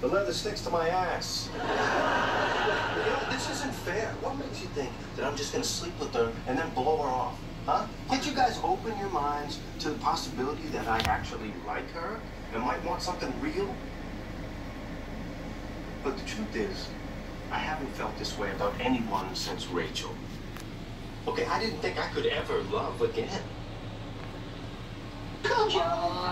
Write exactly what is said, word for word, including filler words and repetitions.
The leather sticks to my ass. You know, this isn't fair. What makes you think that I'm just gonna sleep with her and then blow her off? Huh? Can't you guys open your minds to the possibility that I actually like her and might want something real? But the truth is, I haven't felt this way about anyone since Rachel. Okay, I didn't think I could ever love again. Come on.